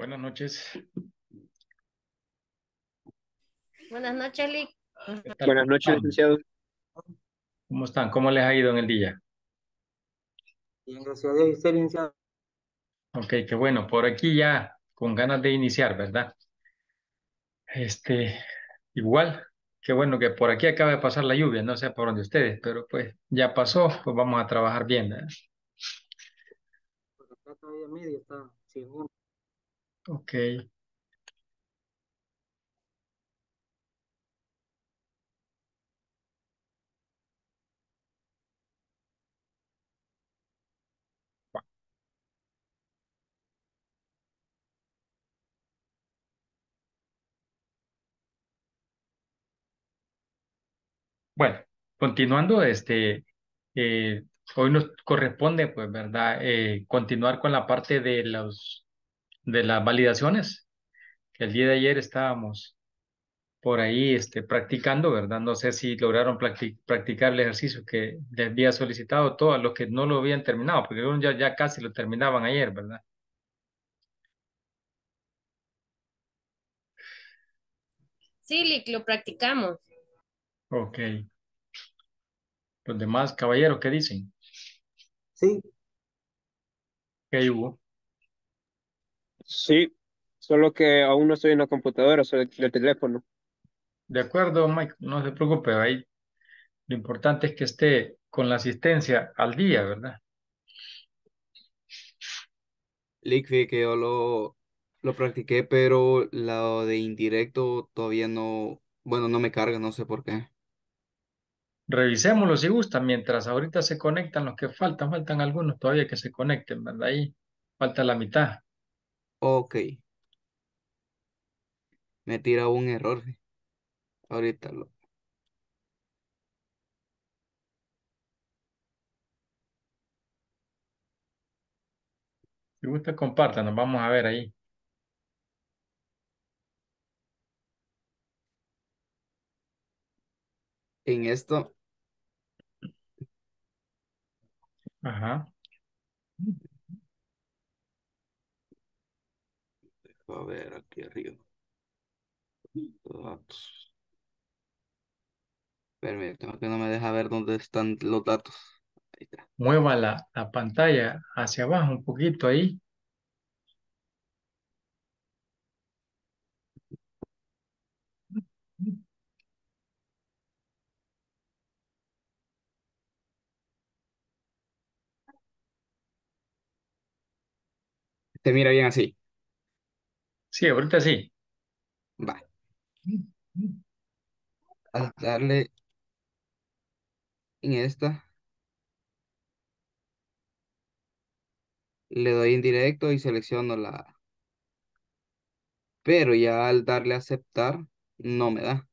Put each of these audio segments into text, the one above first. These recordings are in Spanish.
Buenas noches. Buenas noches, Lick. ¿Qué tal? Buenas ¿Cómo noches, están? licenciado. ¿Cómo están? ¿Cómo les ha ido en el día? Bien, gracias a Dios, ¿y usted, licenciado? Ok, qué bueno. Por aquí ya con ganas de iniciar, ¿verdad? Este, igual, qué bueno que por aquí acaba de pasar la lluvia, no sé por dónde ustedes, pero pues ya pasó, pues vamos a trabajar bien, ¿verdad? Por acá todavía medio está, según. Ok, bueno, continuando, eh, hoy nos corresponde, pues, ¿verdad? Continuar con la parte de las validaciones, que el día de ayer estábamos por ahí practicando, ¿verdad? No sé si lograron practicar el ejercicio que les había solicitado todos los que no lo habían terminado, porque algunos ya casi lo terminaban ayer, ¿verdad? Sí, Lick, lo practicamos. Ok. Los demás caballeros, ¿qué dicen? Sí, ¿Qué hubo? sí, solo que aún no estoy en la computadora, soy el teléfono. De acuerdo, Mike, no se preocupe, ahí lo importante es que esté con la asistencia al día, ¿verdad? Lickfi, que yo lo practiqué, pero lo de indirecto todavía no, bueno, no me carga, no sé por qué. Revisémoslo si gustan, mientras ahorita se conectan los que faltan algunos todavía que se conecten, ¿verdad? Ahí falta la mitad. Ok, me tira un error. Ahorita lo. Si gusta, compártanos, vamos a ver ahí. En esto, Ajá. a ver, aquí arriba. Datos. Permítame que no me deja ver dónde están los datos. Ahí está. Mueva la pantalla hacia abajo un poquito ahí. Se mira bien así. Sí, ahorita sí. Va. Al darle en esta, le doy indirecto y selecciono la. Pero ya al darle a aceptar, no me da.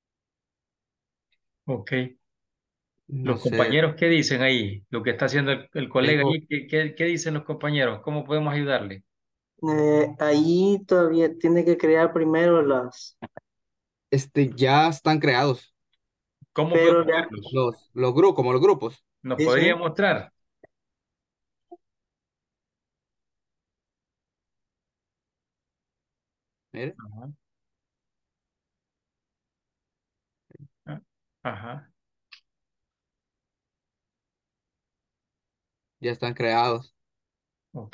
Ok. No Los sé. compañeros, ¿qué dicen ahí? Lo que está haciendo el colega Tengo, ahí, ¿qué dicen los compañeros? ¿Cómo podemos ayudarle? Ahí todavía tiene que crear primero ya están creados. ¿Cómo pero podemos ya, verlos? Los grupos, como los grupos. ¿Nos sí, podría sí, mostrar? Mire, Ajá. Ah, ajá. ya están creados. Ok.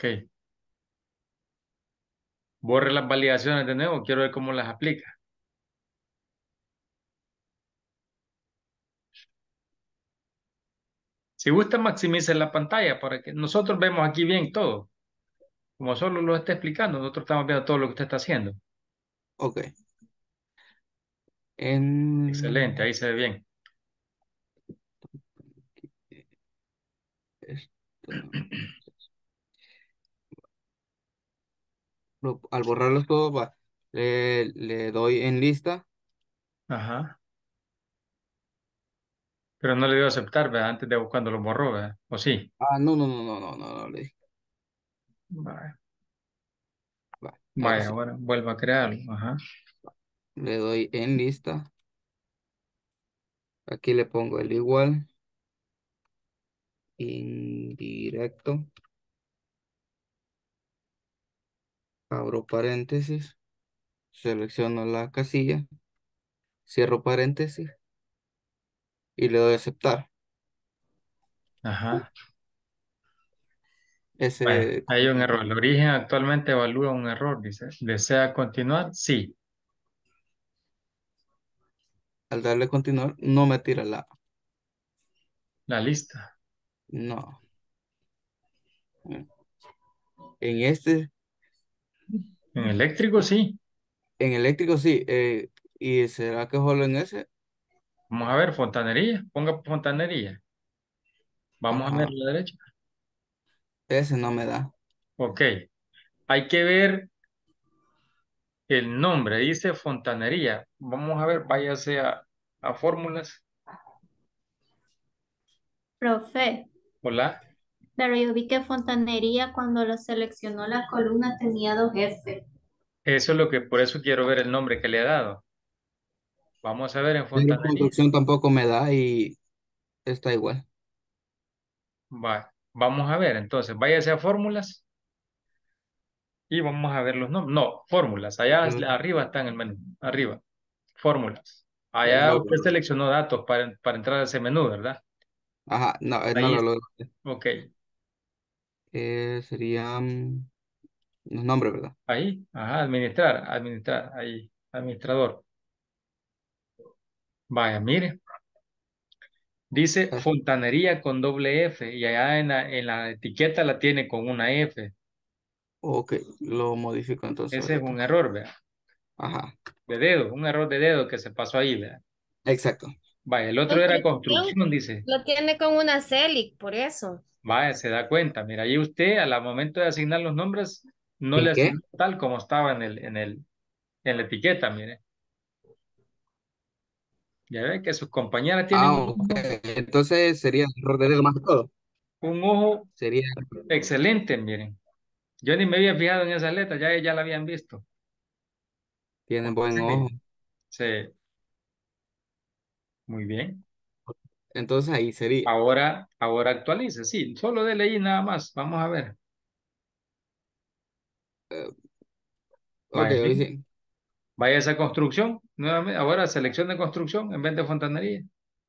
Borre las validaciones de nuevo. Quiero ver cómo las aplica. Si gusta, maximice la pantalla para que nosotros vemos aquí bien todo. Como solo lo está explicando, nosotros estamos viendo todo lo que usted está haciendo. Ok. Excelente, En ahí se ve bien. esto, al borrarlos todos, le doy en lista. Ajá. Pero no le dio a aceptar, ¿verdad? Antes de cuando lo borró, ¿verdad? ¿O sí? Ah, no, no, no, no, no, no, no, le dije. Vaya, Ahora vaya, sí. ahora vuelva a crearlo. Ajá. Le doy en lista. Aquí le pongo el igual, indirecto, abro paréntesis, selecciono la casilla, cierro paréntesis y le doy a aceptar. Ajá. Bueno, Ese, hay un error. El origen actualmente evalúa un error, dice. ¿Desea continuar? Sí. al darle continuar, no me tira La lista. no. En este, En eléctrico, sí. en eléctrico sí, ¿y será que solo en ese? Vamos a ver, fontanería. Ponga fontanería. Vamos a ver Ajá, la derecha. ese no me da. Ok. Hay que ver el nombre. Dice fontanería. Vamos a ver, váyase a fórmulas. Profe, Hola. pero yo vi que fontanería cuando lo seleccionó la columna tenía dos F. Eso es lo que, por eso quiero ver el nombre que le ha dado. Vamos a ver en Pero fontanería. construcción tampoco me da y está igual. Va. Vamos a ver, entonces, váyase a fórmulas y vamos a ver los nombres. No, fórmulas. Allá arriba está en el menú. Arriba. Fórmulas. Allá No, usted seleccionó datos para entrar a ese menú, ¿verdad? ajá, no, no Ahí lo está. logro. Ok. Serían los nombres, ¿verdad? Ahí. Ajá, administrar. Administrar. Ahí. Administrador. Vaya, mire. Dice Ah, fontanería con doble F y allá en la etiqueta la tiene con una F. ok, lo modifico entonces Ese es ahorita. un error, vea. Ajá, De dedo, un error de dedo que se pasó ahí, vea. exacto. Vaya, el otro era Construcción construcción, dice. lo tiene con una CELIC, por eso. Vaya, se da cuenta. Mira, ahí usted al momento de asignar los nombres no le ¿En qué? asignó tal como estaba en la etiqueta, mire. Ya ve que sus compañeras tienen Ah, ok. Entonces sería error de dedo más que todo. un ojo Sería, excelente, miren. Yo ni me había fijado en esa letra, ya la habían visto. tienen buen Sí, ojo. miren. Sí, muy bien. Entonces ahí sería. Ahora actualice, sí, solo de ahí nada más. Vamos a ver. eh, ok, Vaya, hoy bien. sí. Vaya a esa construcción, nuevamente. Ahora selección de construcción en vez de fontanería.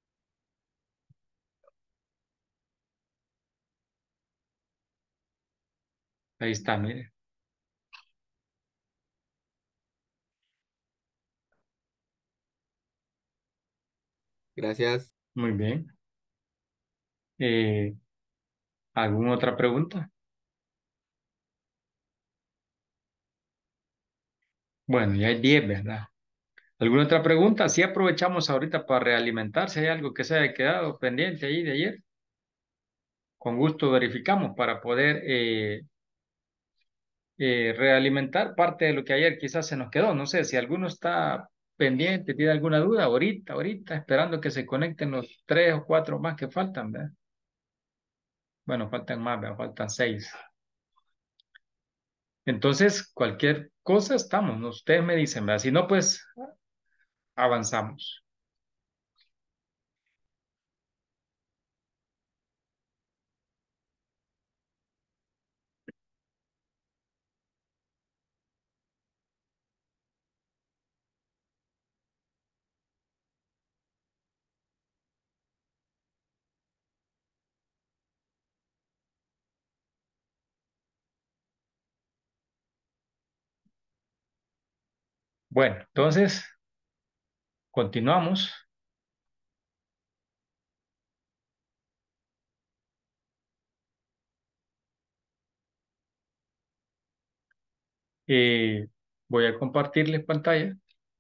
Ahí está, mire. Gracias. Muy bien. Eh, ¿Alguna otra pregunta? Bueno, ya hay 10, ¿verdad? ¿Alguna otra pregunta? Sí, aprovechamos ahorita para realimentar si hay algo que se haya quedado pendiente ahí de ayer. Con gusto verificamos para poder realimentar parte de lo que ayer quizás se nos quedó. No sé si alguno está pendiente, tiene alguna duda, ahorita, esperando que se conecten los 3 o 4 más que faltan, ¿verdad? Bueno, faltan más, ¿verdad? Faltan 6. Entonces, cualquier cosa estamos, ¿no? Ustedes me dicen, ¿verdad? Si no, pues avanzamos. Bueno, entonces, continuamos. Eh, Voy a compartirles pantalla.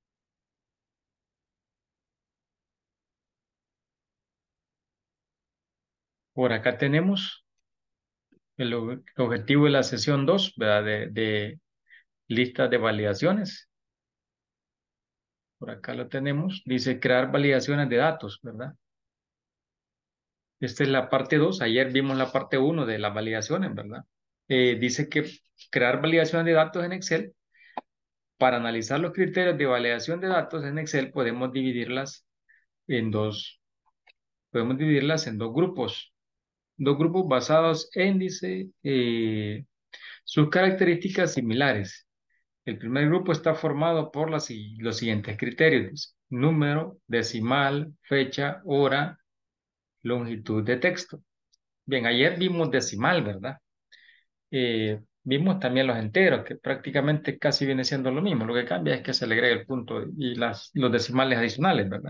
Por acá tenemos el objetivo de la sesión 2, ¿verdad? De listas de validaciones. Por acá lo tenemos. Dice crear validaciones de datos, ¿verdad? Esta es la parte 2. Ayer vimos la parte 1 de las validaciones, ¿verdad? Dice que crear validaciones de datos en Excel. Para analizar los criterios de validación de datos en Excel en dos, podemos dividirlas en dos grupos. Dos grupos basados en, dice, sus características similares. El primer grupo está formado por los siguientes criterios. Dice, número, decimal, fecha, hora, longitud de texto. Bien, ayer vimos decimal, ¿verdad? Vimos también los enteros, que prácticamente casi viene siendo lo mismo. Lo que cambia es que se le agrega el punto y los decimales adicionales, ¿verdad?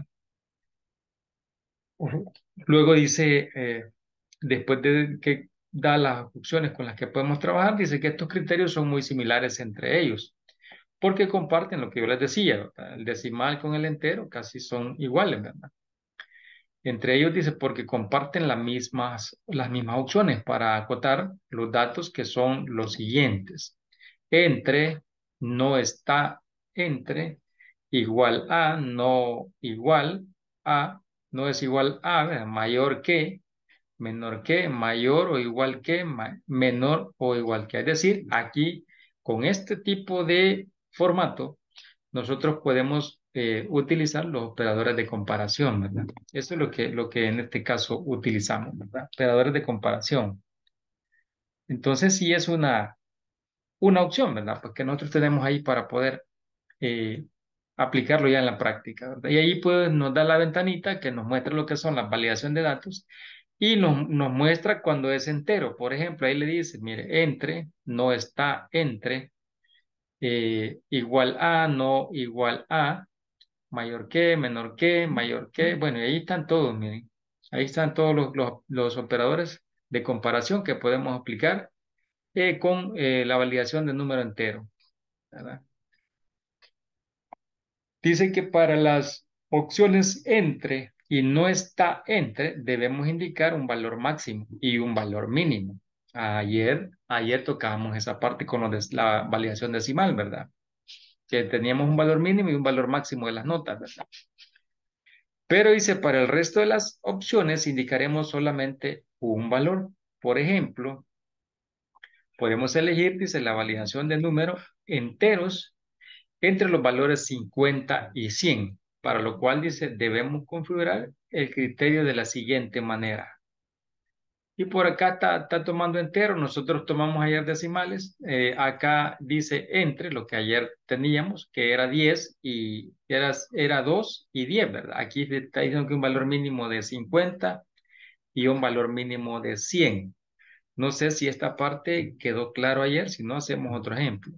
Ujú. Luego dice, después de que da las opciones con las que podemos trabajar, dice que estos criterios son muy similares entre ellos, porque comparten lo que yo les decía, ¿verdad? El decimal con el entero casi son iguales, ¿verdad? Entre ellos dice porque comparten las mismas opciones para acotar los datos que son los siguientes. Entre, no está entre, igual a, no igual a, no es igual a, ¿verdad? Mayor que, menor que, mayor o igual que, menor o igual que. Es decir, aquí con este tipo de formato, nosotros podemos utilizar los operadores de comparación, ¿verdad? Eso es lo que en este caso utilizamos, ¿verdad? Operadores de comparación. Entonces, sí es una opción, ¿verdad? Porque nosotros tenemos ahí para poder eh, aplicarlo ya en la práctica, ¿verdad? Y ahí pues nos da la ventanita que nos muestra lo que son las validación de datos y nos muestra cuando es entero. Por ejemplo, ahí le dice, mire, entre, no está entre, igual a, no igual a, mayor que, menor que, mayor que. Bueno, y ahí están todos, miren. Ahí están todos los operadores de comparación que podemos aplicar con la validación de número entero, ¿verdad? Dice que para las opciones entre y no está entre, debemos indicar un valor máximo y un valor mínimo. Ayer tocábamos esa parte con la validación decimal, ¿verdad? Que teníamos un valor mínimo y un valor máximo de las notas, ¿verdad? Pero dice, para el resto de las opciones indicaremos solamente un valor. Por ejemplo, podemos elegir, dice, la validación de números enteros entre los valores 50 y 100, para lo cual dice, debemos configurar el criterio de la siguiente manera. Y por acá está tomando entero, nosotros tomamos ayer decimales, acá dice entre lo que ayer teníamos, que era 10 y era 2 y 10, ¿verdad? Aquí está diciendo que un valor mínimo de 50 y un valor mínimo de 100. No sé si esta parte quedó claro ayer, si no hacemos otro ejemplo.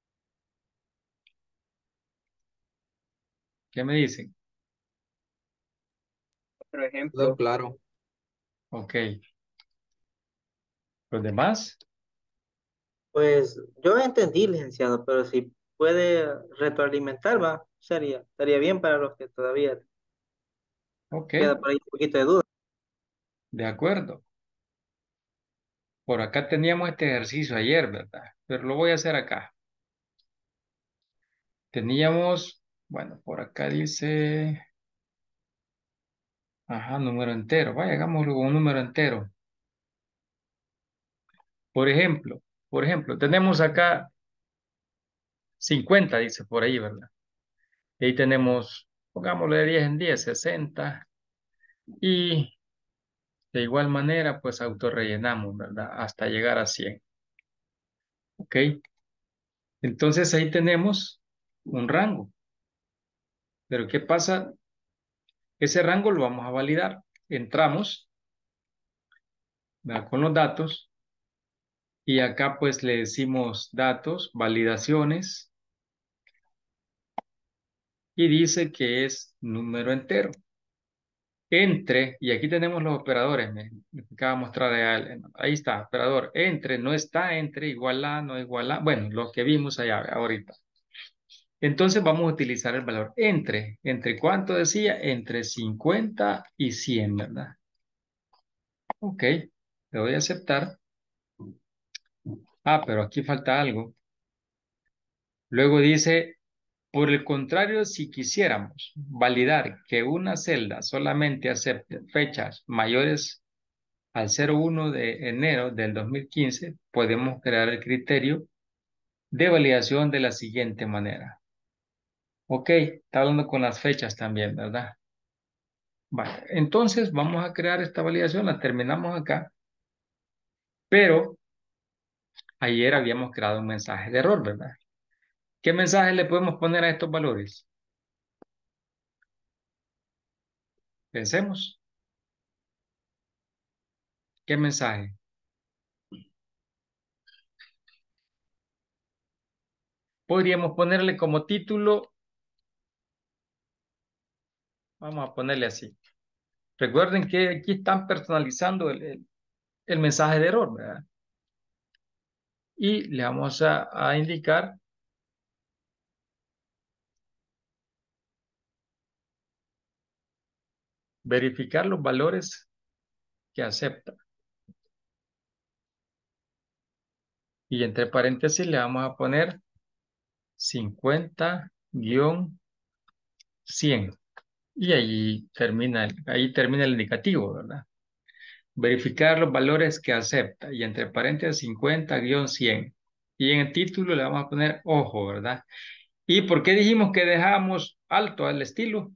¿Qué me dicen? Por Todo ejemplo, claro. Ok. ¿Los demás? pues yo entendí, licenciado, pero si puede retroalimentar, va, estaría bien para los que todavía Ok, queda por ahí un poquito de duda. de acuerdo. Por acá teníamos este ejercicio ayer, ¿verdad? Pero lo voy a hacer acá. Teníamos, bueno, por acá dice, ajá, número entero. Vaya, hagámoslo con un número entero. Por ejemplo, tenemos acá 50, dice por ahí, ¿verdad? Y ahí tenemos, pongámoslo de 10 en 10, 60. Y de igual manera, pues autorrellenamos, ¿verdad? Hasta llegar a 100. ¿Ok? Entonces ahí tenemos un rango. Pero ¿qué pasa? Ese rango lo vamos a validar. Entramos, ¿verdad? Con los datos y acá pues le decimos datos, validaciones y dice que es número entero. Entre, y aquí tenemos los operadores, me acaba de mostrar ahí está, operador, entre, no está entre, igual a, no igual a, bueno, lo que vimos allá ahorita. Entonces vamos a utilizar el valor ¿entre cuánto decía? Entre 50 y 100, ¿verdad? Ok, le voy a aceptar. Ah, pero aquí falta algo. Luego dice, por el contrario, si quisiéramos validar que una celda solamente acepte fechas mayores al 01 de enero del 2015, podemos crear el criterio de validación de la siguiente manera. Ok, está hablando con las fechas también, ¿verdad? Vale, entonces vamos a crear esta validación, la terminamos acá, pero ayer habíamos creado un mensaje de error, ¿verdad? ¿Qué mensaje le podemos poner a estos valores? Pensemos. ¿Qué mensaje? Podríamos ponerle como título, vamos a ponerle así. Recuerden que aquí están personalizando el mensaje de error, ¿verdad? Y le vamos a indicar verificar los valores que acepta. Y entre paréntesis le vamos a poner 50-100. Y ahí termina el indicativo, ¿verdad? Verificar los valores que acepta. Y entre paréntesis 50-100. Y en el título le vamos a poner ojo, ¿verdad? ¿Y por qué dijimos que dejamos alto al estilo?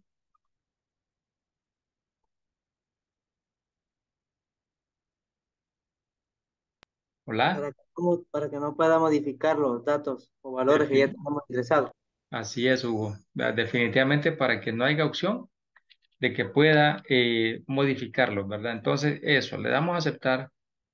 Hola. Para que no pueda modificar los datos o valores que ya Defi- tenemos ingresados. Así es, Hugo. Definitivamente para que no haya opción de que pueda modificarlo, ¿verdad? Entonces, eso, le damos a aceptar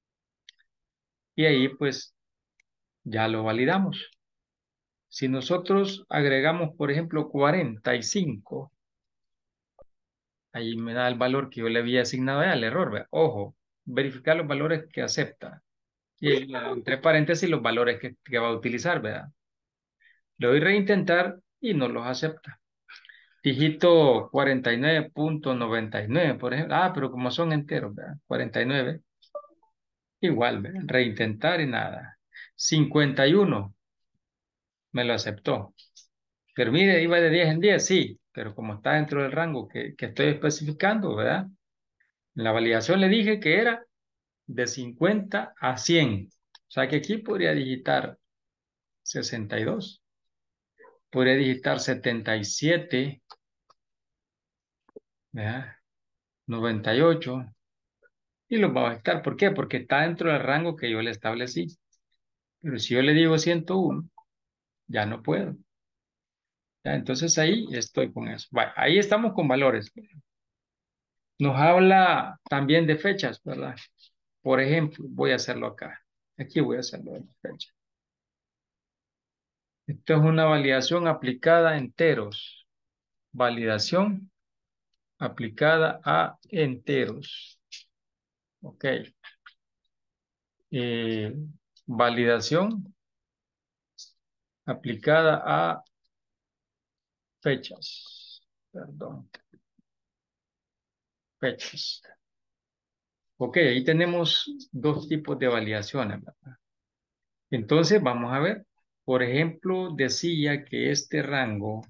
y ahí pues ya lo validamos. Si nosotros agregamos, por ejemplo, 45, ahí me da el valor que yo le había asignado al error, ¿verdad? Ojo, verificar los valores que acepta. Y entre paréntesis los valores que va a utilizar, ¿verdad? Le doy reintentar y no los acepta. Dígito 49.99, por ejemplo. Ah, pero como son enteros, ¿verdad? 49. Igual, ¿verdad? Reintentar y nada. 51 me lo aceptó. Pero mire, iba de 10 en 10, sí, pero como está dentro del rango que estoy especificando, ¿verdad? En la validación le dije que era de 50 a 100. O sea que aquí podría digitar 62, podría digitar 77, ¿verdad? 98 y los va a estar. ¿Por qué? Porque está dentro del rango que yo le establecí. Pero si yo le digo 101, ya no puedo. ¿Ya? Entonces ahí estoy con eso. Bueno, ahí estamos con valores. Nos habla también de fechas, ¿verdad? Por ejemplo, voy a hacerlo acá. Aquí voy a hacerlo en fecha. Esto es una validación aplicada a enteros. Validación aplicada a enteros. Ok. Eh, validación aplicada a fechas. Perdón, fechas. Ok, ahí tenemos dos tipos de validaciones, ¿verdad? Entonces, vamos a ver. Por ejemplo, decía que este rango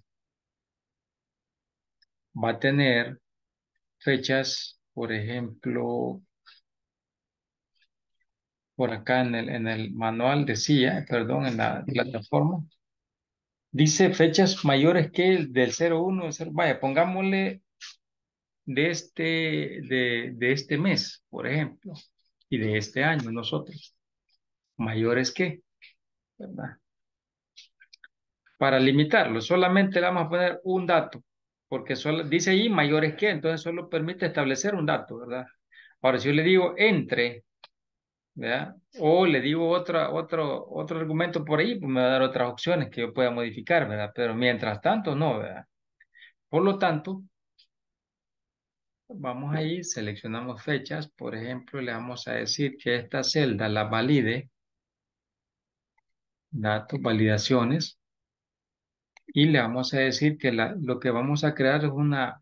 va a tener fechas, por ejemplo, por acá en el manual decía, perdón, en la plataforma, dice fechas mayores que el del 01, del 0. Vaya, pongámosle de este mes, por ejemplo, y de este año nosotros, mayores que, ¿verdad? Para limitarlo, solamente le vamos a poner un dato, porque solo, dice ahí mayores que, entonces solo permite establecer un dato, ¿verdad? Ahora, si yo le digo entre, ¿verdad? O le digo otro argumento por ahí, pues me va a dar otras opciones que yo pueda modificar, ¿verdad? Pero mientras tanto, no, ¿verdad? Por lo tanto, vamos ahí, seleccionamos fechas, por ejemplo, le vamos a decir que esta celda la valide, datos, validaciones, y le vamos a decir que lo que vamos a crear es una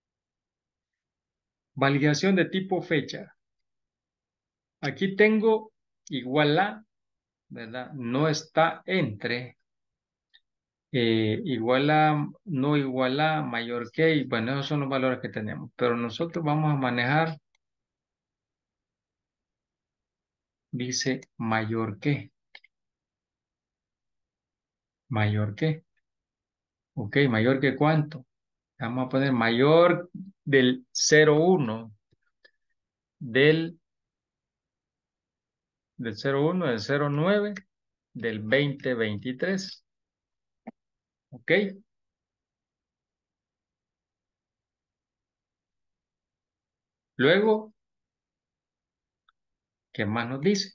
validación de tipo fecha. Aquí tengo igual a, ¿verdad? No está entre, igual a, no igual a, mayor que, y bueno, esos son los valores que tenemos. Pero nosotros vamos a manejar, dice mayor que, ok, mayor que cuánto. Vamos a poner mayor del 01, del, del 01, del 09, del 2023. ¿Ok? Luego, ¿qué más nos dice?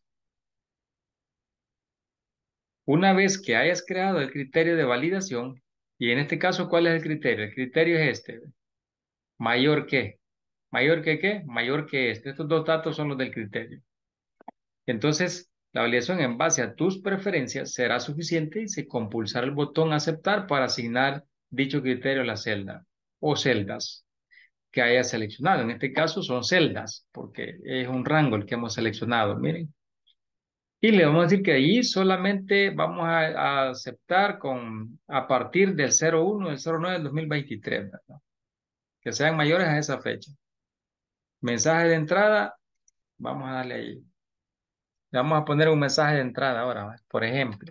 Una vez que hayas creado el criterio de validación, y en este caso, ¿cuál es el criterio? El criterio es este, mayor que. ¿Mayor que qué? Mayor que este. Estos dos datos son los del criterio. Entonces, la validación en base a tus preferencias será suficiente y se compulsará el botón aceptar para asignar dicho criterio a la celda o celdas que hayas seleccionado. En este caso son celdas, porque es un rango el que hemos seleccionado, miren. Y le vamos a decir que ahí solamente vamos a aceptar a partir del 01 del 09 del 2023, ¿verdad? Que sean mayores a esa fecha. Mensaje de entrada, vamos a darle ahí. Le vamos a poner un mensaje de entrada ahora, ¿va? Por ejemplo,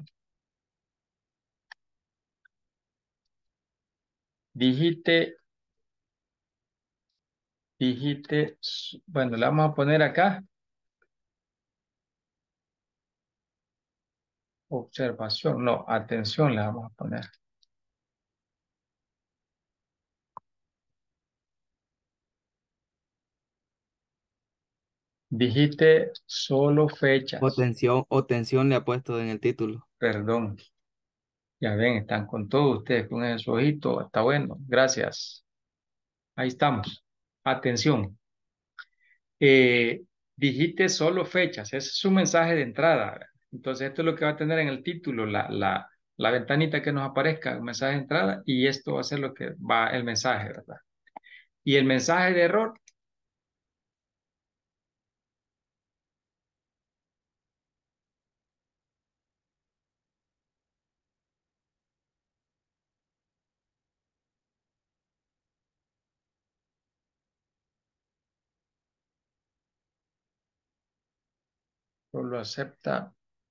digite, bueno, le vamos a poner acá, observación, no, atención le vamos a poner. Digite solo fechas, O tensión le ha puesto en el título. perdón. Ya ven, están con todos ustedes, con ese ojito, está bueno, gracias. Ahí estamos. Atención. Eh, Digite solo fechas, ese es su mensaje de entrada, ¿verdad? Entonces, esto es lo que va a tener en el título, la ventanita que nos aparezca, un mensaje de entrada, y esto va a ser lo que va el mensaje, ¿verdad? Y el mensaje de error, solo acepta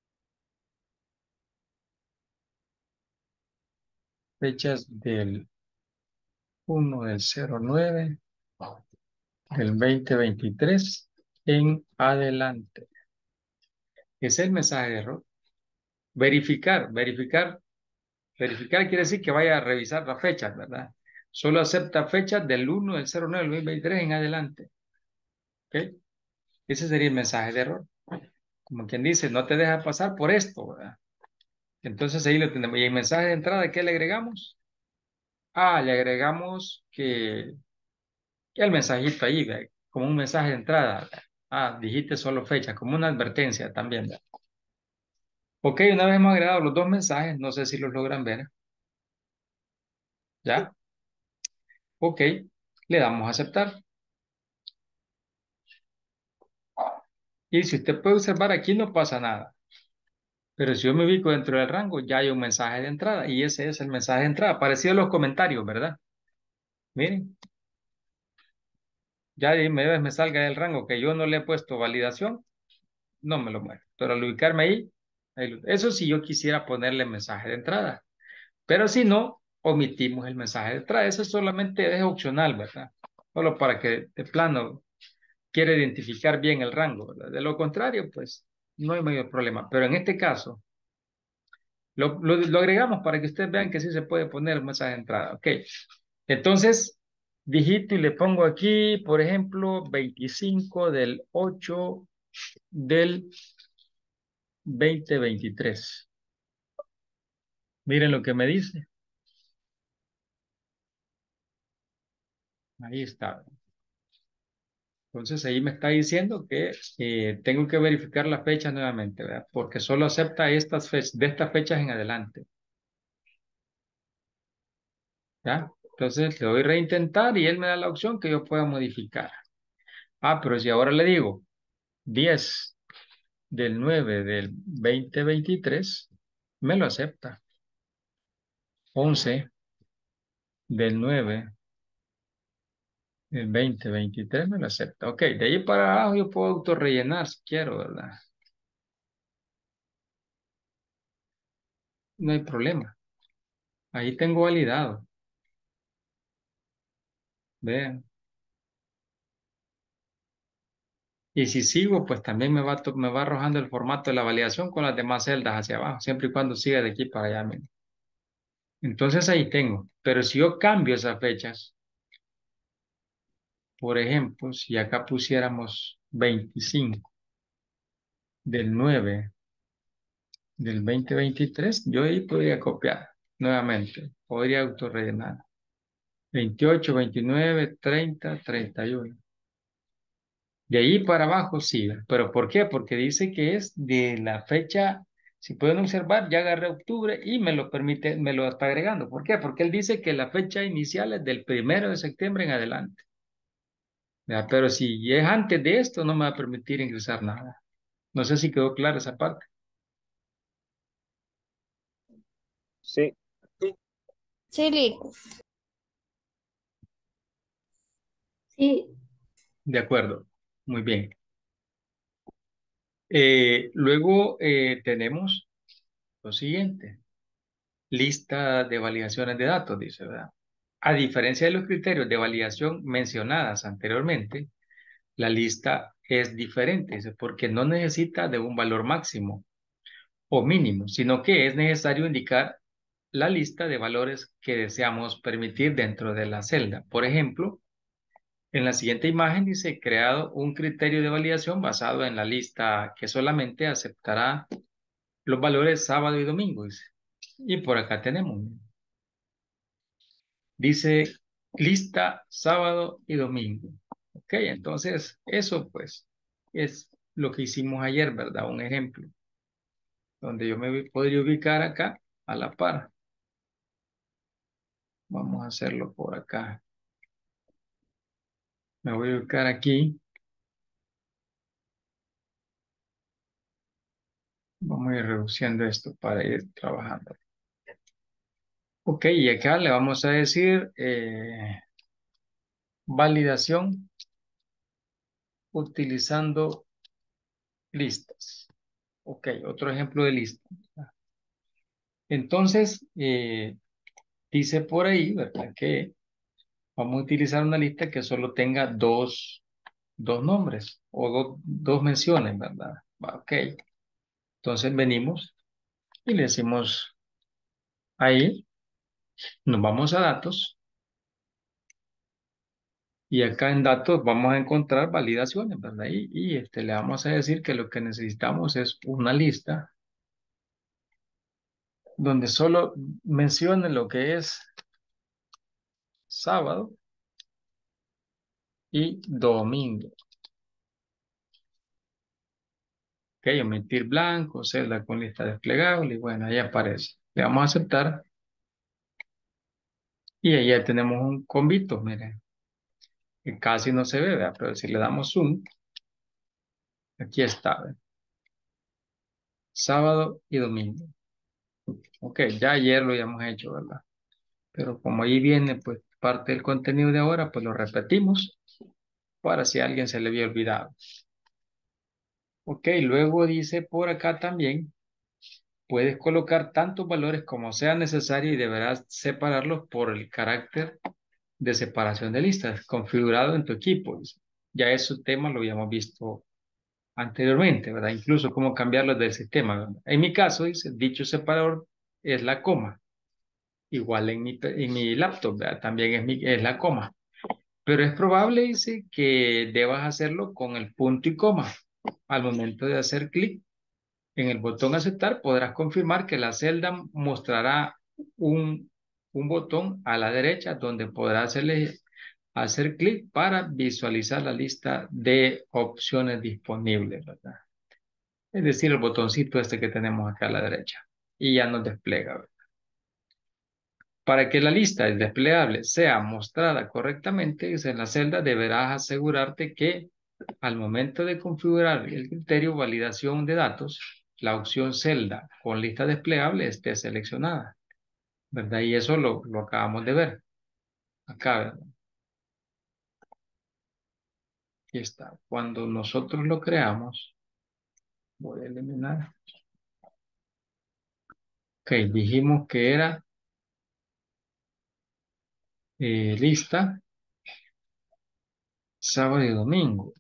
fechas del 1 del 09 del 2023 en adelante. Ese es el mensaje de error. Verificar quiere decir que vaya a revisar las fechas, ¿verdad? Solo acepta fechas del 1 del 09 del 2023 en adelante. ¿Ok? Ese sería el mensaje de error. Como quien dice, no te deja pasar por esto, ¿verdad? Entonces ahí lo tenemos. ¿Y el mensaje de entrada qué le agregamos? Ah, le agregamos que el mensajito ahí, ¿verdad? Como un mensaje de entrada, ¿verdad? Ah, dijiste solo fecha, como una advertencia también, ¿verdad? Ok, una vez hemos agregado los dos mensajes, no sé si los logran ver. ¿Ya? Ok, le damos a aceptar. Y si usted puede observar, aquí no pasa nada. Pero si yo me ubico dentro del rango, ya hay un mensaje de entrada. Y ese es el mensaje de entrada. Parecido a los comentarios, ¿verdad? Miren, ya de una vez me salga del rango que yo no le he puesto validación, no me lo muestra. Pero al ubicarme ahí, eso sí yo quisiera ponerle mensaje de entrada. Pero si no, omitimos el mensaje de entrada. Eso solamente es opcional, ¿verdad? Solo para que de plano quiere identificar bien el rango, ¿verdad? De lo contrario, pues no hay mayor problema. Pero en este caso, lo agregamos para que ustedes vean que sí se puede poner mensaje de entrada. Ok. Entonces, digito y le pongo aquí, por ejemplo, 25 del 8 del 2023. Miren lo que me dice. Ahí está. Entonces ahí me está diciendo que tengo que verificar la fecha nuevamente, ¿verdad? Porque solo acepta estas fechas, de estas fechas en adelante. ¿Ya? Entonces le doy reintentar y él me da la opción que yo pueda modificar. Ah, pero si ahora le digo 10 del 9 del 2023, me lo acepta. 11 del 9 del 2023 me lo acepta. Ok, de ahí para abajo yo puedo autorrellenar si quiero, ¿verdad? No hay problema. Ahí tengo validado. Vean. Y si sigo, pues también me va arrojando el formato de la validación con las demás celdas hacia abajo, siempre y cuando siga de aquí para allá. Miren. Entonces ahí tengo. Pero si yo cambio esas fechas, por ejemplo, si acá pusiéramos 25 del 9 del 2023, yo ahí podría copiar nuevamente. Podría autorrellenar. 28, 29, 30, 31. De ahí para abajo sí, pero ¿por qué? Porque dice que es de la fecha, si pueden observar, ya agarré octubre y me lo permite, me lo está agregando. ¿Por qué? Porque él dice que la fecha inicial es del 1 de septiembre en adelante. ¿Verdad? Pero si es antes de esto, no me va a permitir ingresar nada. No sé si quedó clara esa parte. Sí, Sí, Sí, Lick. Sí, De acuerdo, muy bien. Luego tenemos lo siguiente, lista de validaciones de datos, dice, ¿verdad? A diferencia de los criterios de validación mencionadas anteriormente, la lista es diferente, dice, porque no necesita de un valor máximo o mínimo, sino que es necesario indicar la lista de valores que deseamos permitir dentro de la celda. Por ejemplo, en la siguiente imagen dice creado un criterio de validación basado en la lista que solamente aceptará los valores sábado y domingo, dice. Y por acá tenemos, dice lista sábado y domingo. Ok, entonces eso pues es lo que hicimos ayer, ¿verdad? Un ejemplo, donde yo me podría ubicar acá a la par. Vamos a hacerlo por acá. Me voy a ubicar aquí. Vamos a ir reduciendo esto para ir trabajando. Ok, y acá le vamos a decir validación utilizando listas. Ok, otro ejemplo de lista. Entonces, dice por ahí, ¿verdad? Que vamos a utilizar una lista que solo tenga dos nombres o dos menciones, ¿verdad? Ok, entonces venimos y le decimos ahí, nos vamos a datos y acá en datos vamos a encontrar validaciones, ¿verdad? Le vamos a decir que lo que necesitamos es una lista donde solo mencione lo que es sábado y domingo. Ok, omitir blanco, celda con lista desplegable y bueno, ahí aparece. Le vamos a aceptar y ahí ya tenemos un convito, miren, que casi no se ve, ¿verdad? Pero si le damos zoom, aquí está, ¿verdad? Sábado y domingo. Ok, ya ayer lo habíamos hecho, ¿verdad? Pero como ahí viene pues parte del contenido de ahora, pues lo repetimos para si a alguien se le había olvidado. Ok, luego dice por acá también, puedes colocar tantos valores como sea necesario y deberás separarlos por el carácter de separación de listas configurado en tu equipo. Ya ese tema lo habíamos visto anteriormente, ¿verdad? Incluso cómo cambiarlo del sistema, ¿verdad? En mi caso, dice, dicho separador es la coma. Igual en mi laptop, ¿verdad? También es la coma. Pero es probable, dice, que debas hacerlo con el punto y coma. Al momento de hacer clic en el botón aceptar, podrás confirmar que la celda mostrará un, un botón a la derecha donde podrás hacer clic para visualizar la lista de opciones disponibles, ¿verdad? Es decir, el botoncito este que tenemos acá a la derecha. Y ya nos despliega, ¿verdad? Para que la lista es desplegable sea mostrada correctamente, dice en la celda, deberás asegurarte que al momento de configurar el criterio validación de datos, la opción celda con lista desplegable esté seleccionada, ¿verdad? Y eso lo acabamos de ver. Acá, ¿verdad? Aquí está. Cuando nosotros lo creamos, voy a eliminar. Ok, dijimos que era lista sábado y domingo.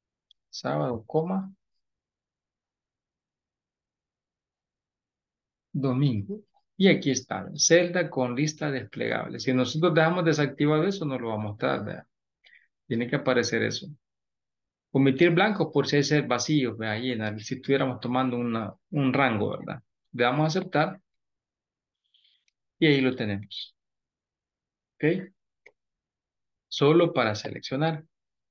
Sábado, coma, domingo. Y aquí está, celda con lista desplegable. Si nosotros dejamos desactivado eso, no lo va a mostrar, ¿verdad? Tiene que aparecer eso. Omitir blancos por si hay ser vacíos, ¿verdad? Ahí si estuviéramos tomando un rango, ¿verdad? Le damos a aceptar y ahí lo tenemos. ¿Ok? Solo para seleccionar.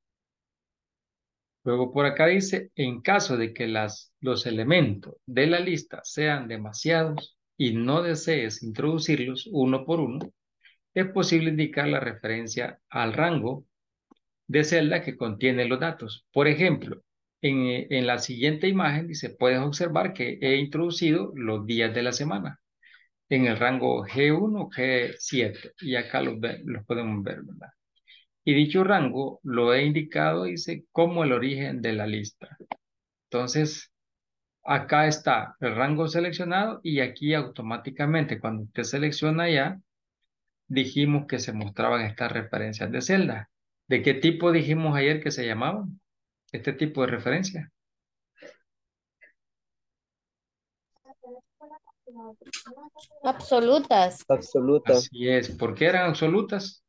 Luego por acá dice, en caso de que los elementos de la lista sean demasiados y no desees introducirlos uno por uno, es posible indicar la referencia al rango de celda que contiene los datos. Por ejemplo, en la siguiente imagen dice, puedes observar que he introducido los días de la semana en el rango G1, G7, y acá los podemos ver, ¿verdad? Y dicho rango lo he indicado, dice, como el origen de la lista. Entonces, acá está el rango seleccionado y aquí automáticamente cuando usted selecciona ya, dijimos que se mostraban estas referencias de celda. ¿De qué tipo dijimos ayer que se llamaban? Este tipo de referencia. Absolutas. Absoluta. Así es. ¿Por qué eran absolutas?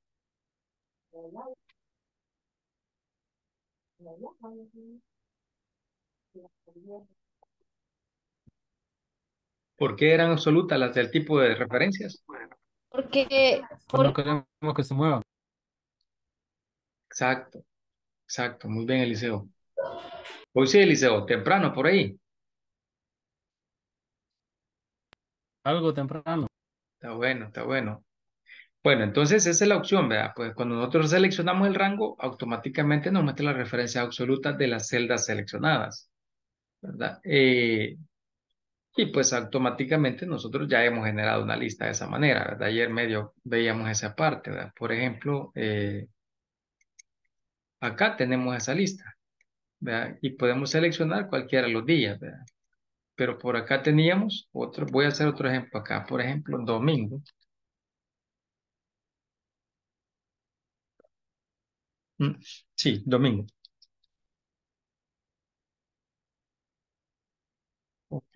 ¿Por qué eran absolutas las del tipo de referencias? Porque, No queremos que se muevan. Exacto, exacto. Muy bien, Eliseo. Hoy sí, Eliseo, temprano por ahí. Algo temprano. Está bueno, está bueno. Bueno, entonces esa es la opción, ¿verdad? Pues cuando nosotros seleccionamos el rango, automáticamente nos muestra las referencias absolutas de las celdas seleccionadas, ¿verdad? Y pues automáticamente nosotros ya hemos generado una lista de esa manera, ¿verdad? Ayer medio veíamos esa parte, ¿verdad? Por ejemplo, acá tenemos esa lista, ¿verdad? Y podemos seleccionar cualquiera de los días, ¿verdad? Pero por acá teníamos otro, voy a hacer otro ejemplo acá, por ejemplo, domingo. Mm, Sí, domingo. Ok,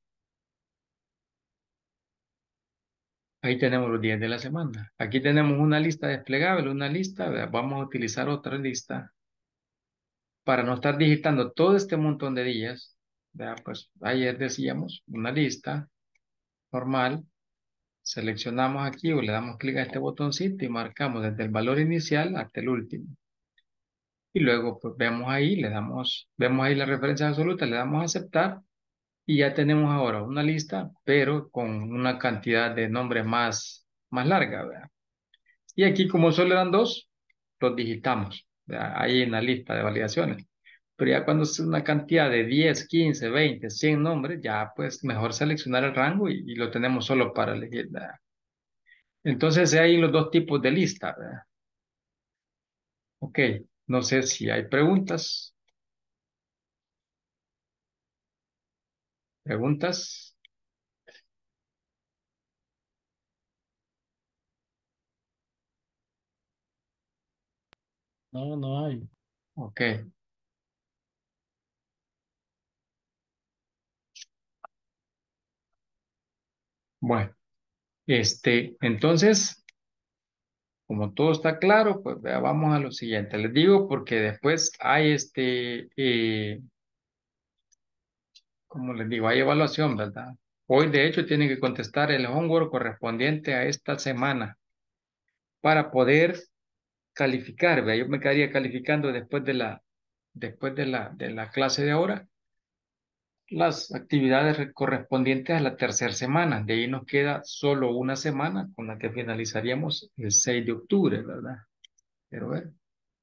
ahí tenemos los días de la semana. Aquí tenemos una lista desplegable, una lista, ¿verdad? Vamos a utilizar otra lista para no estar digitando todo este montón de días, ¿verdad? Pues ayer decíamos una lista normal, seleccionamos aquí o le damos clic a este botoncito y marcamos desde el valor inicial hasta el último. Y luego pues vemos ahí, vemos ahí la referencia absoluta, le damos a aceptar y ya tenemos ahora una lista, pero con una cantidad de nombres más larga, ¿verdad? Y aquí como solo eran dos, los digitamos, ¿verdad? Ahí en la lista de validaciones. Pero ya cuando es una cantidad de 10, 15, 20, 100 nombres, ya pues mejor seleccionar el rango y lo tenemos solo para elegir, ¿verdad? Entonces hay los dos tipos de lista, ¿verdad? Ok, no sé si hay preguntas. ¿Preguntas? No, no hay. Ok, bueno, entonces, como todo está claro, pues vea, vamos a lo siguiente. Les digo porque después hay como les digo, hay evaluación, ¿verdad? Hoy, de hecho, tienen que contestar el homework correspondiente a esta semana para poder calificar, ¿verdad? Yo me quedaría calificando después de la clase de ahora las actividades correspondientes a la tercera semana. De ahí nos queda solo una semana con la que finalizaríamos el 6 de octubre, ¿verdad? Pero ver.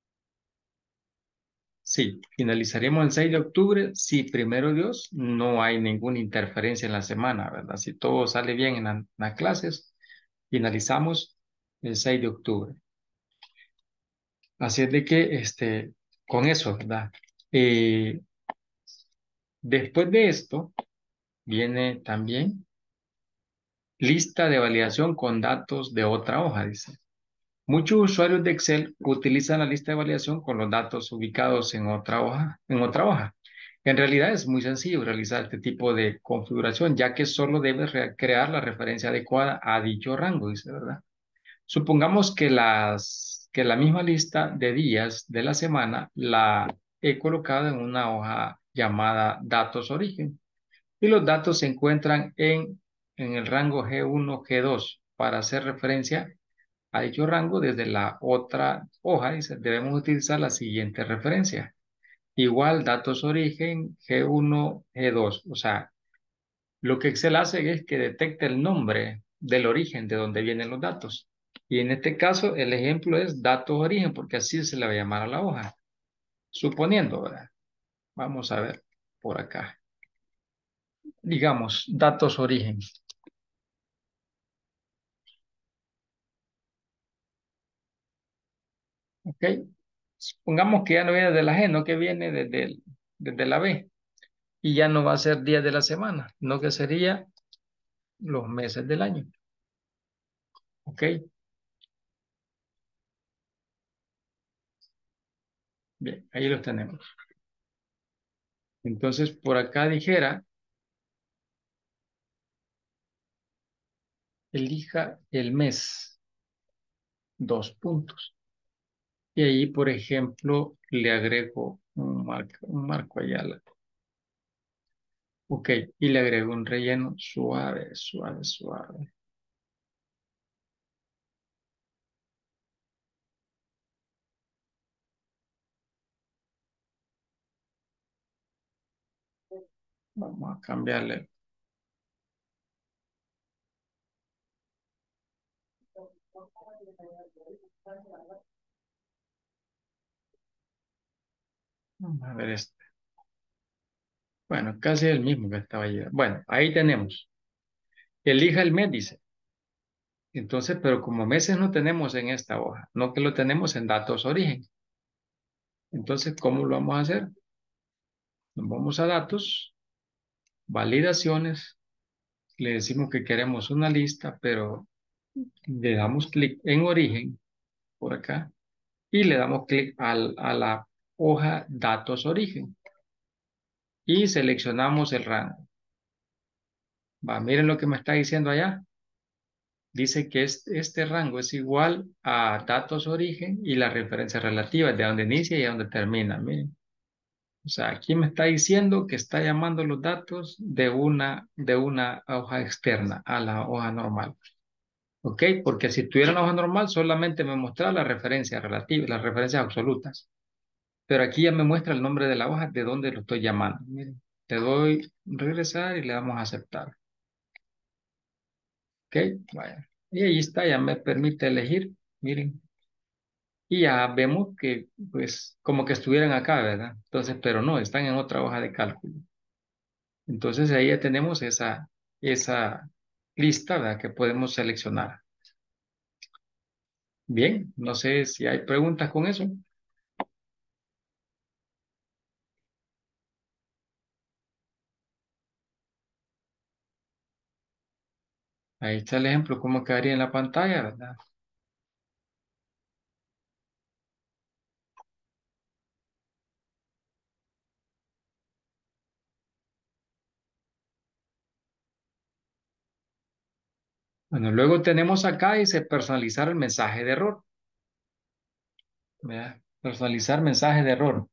Sí, finalizaríamos el 6 de octubre si primero Dios no hay ninguna interferencia en la semana, ¿verdad? Si todo sale bien en las clases, finalizamos el 6 de octubre. Así es de que, con eso, ¿verdad? Eh, Después de esto, viene también lista de validación con datos de otra hoja, dice. Muchos usuarios de Excel utilizan la lista de validación con los datos ubicados en otra hoja. En realidad es muy sencillo realizar este tipo de configuración, ya que solo debes crear la referencia adecuada a dicho rango, dice, ¿verdad? Supongamos que que la misma lista de días de la semana la he colocado en una hoja llamada datos origen y los datos se encuentran en el rango G1, G2. Para hacer referencia a dicho rango desde la otra hoja, dice, debemos utilizar la siguiente referencia. Igual datos origen G1, G2. O sea, lo que Excel hace es que detecta el nombre del origen de donde vienen los datos. Y en este caso, el ejemplo es datos origen, porque así se le va a llamar a la hoja. Suponiendo, ¿verdad? Vamos a ver por acá. Digamos, datos origen. ¿Ok? Supongamos que ya no viene de la G, no que viene desde la B. Y ya no va a ser días de la semana, no que sería los meses del año. ¿Ok? Bien, ahí los tenemos. Entonces, por acá dijera, elija el mes, dos puntos. Y ahí, por ejemplo, le agrego un marco allá. Ok, y le agrego un relleno suave, suave, suave. Vamos a cambiarle. Vamos a ver este. Bueno, casi el mismo que estaba allí. Bueno, ahí tenemos. Elija el mes, dice. Entonces, pero como meses no tenemos en esta hoja, no que lo tenemos en datos origen. Entonces, ¿cómo lo vamos a hacer? Nos vamos a datos, validaciones, le decimos que queremos una lista, pero le damos clic en origen, por acá, y le damos clic a la hoja datos origen y seleccionamos el rango. Va, miren lo que me está diciendo allá. Dice que este rango es igual a datos origen y la referencia relativa, de donde inicia y a donde termina. Miren. O sea, aquí me está diciendo que está llamando los datos de una hoja externa a la hoja normal. ¿Ok? Porque si tuviera una hoja normal, solamente me mostraba la referencia relativa, las referencias absolutas. Pero aquí ya me muestra el nombre de la hoja, de dónde lo estoy llamando. Miren, le doy regresar y le damos a aceptar. ¿Ok? Vaya. Y ahí está, ya me permite elegir. Miren. Y ya vemos que, pues, como que estuvieran acá, ¿verdad? Entonces, pero no, están en otra hoja de cálculo. Entonces ahí ya tenemos esa lista, ¿verdad? Que podemos seleccionar. Bien, no sé si hay preguntas con eso. Ahí está el ejemplo, cómo quedaría en la pantalla, ¿verdad? Bueno, luego tenemos acá, dice personalizar el mensaje de error. ¿Verdad? Personalizar mensaje de error.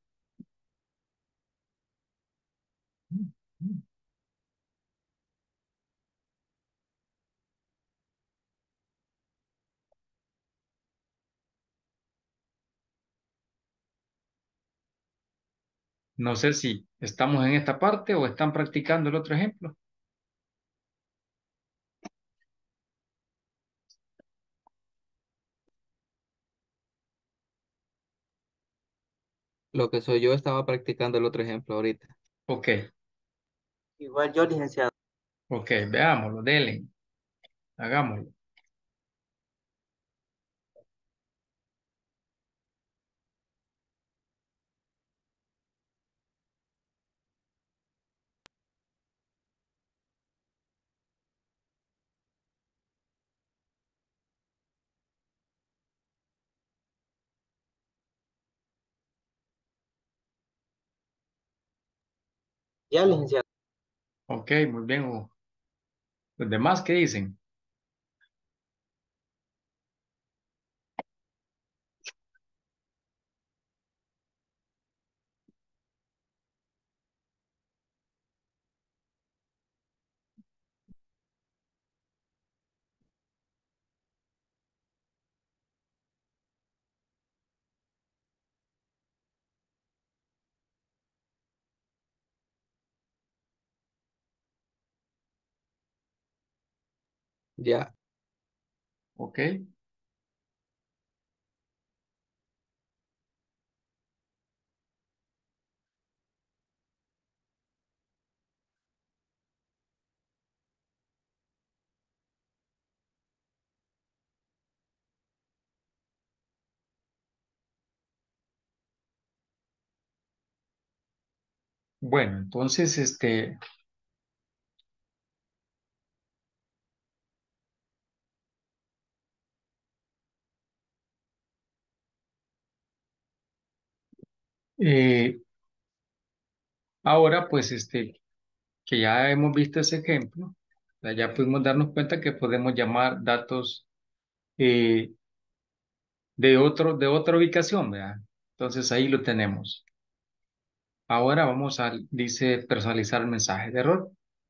No sé si estamos en esta parte o están practicando el otro ejemplo. Lo que soy yo estaba practicando el otro ejemplo ahorita. Ok, Igual yo, licenciado. ok, veámoslo, dele, hagámoslo. Ya, licenciado. Ok, muy bien, Hugo. ¿Los demás qué dicen? Ya. Ok. Bueno, entonces, eh, ahora, pues, que ya hemos visto ese ejemplo, ya pudimos darnos cuenta que podemos llamar datos eh, de otra ubicación, ¿verdad? Entonces ahí lo tenemos. Ahora vamos a, dice, personalizar el mensaje de error,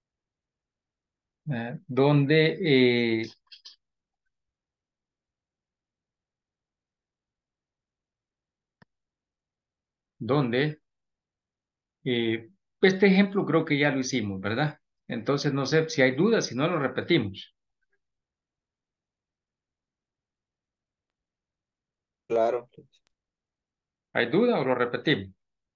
donde, donde, este ejemplo creo que ya lo hicimos, ¿verdad? Entonces no sé si hay dudas, si no lo repetimos. Claro. ¿Hay duda o lo repetimos?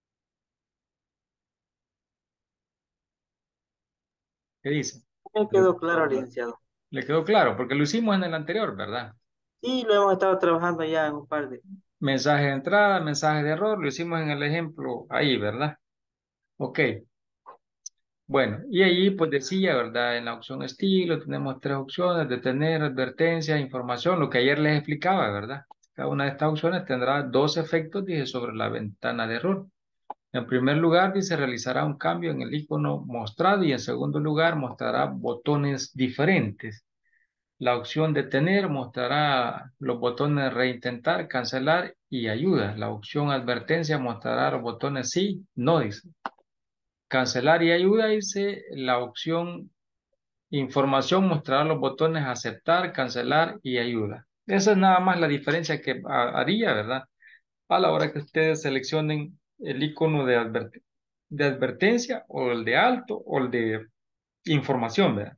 ¿Qué dice? Me ¿Le quedó claro, licenciado. le quedó claro? Porque lo hicimos en el anterior, ¿verdad? Sí, lo hemos estado trabajando ya en un par de... Mensaje de entrada, mensaje de error, lo hicimos en el ejemplo ahí, ¿verdad? Ok, bueno, y ahí pues decía, ¿verdad? En la opción estilo tenemos tres opciones: detener, advertencia, información, lo que ayer les explicaba, ¿verdad? Cada una de estas opciones tendrá dos efectos, dije, sobre la ventana de error. En primer lugar, dice, realizará un cambio en el icono mostrado, y en segundo lugar, mostrará botones diferentes. La opción detener mostrará los botones reintentar, cancelar y ayuda. La opción advertencia mostrará los botones sí, no, dice. Cancelar y ayuda, dice. La opción información mostrará los botones aceptar, cancelar y ayuda. Esa es nada más la diferencia que haría, ¿verdad? A la hora que ustedes seleccionen el icono de advertencia, o el de alto, o el de información, ¿verdad?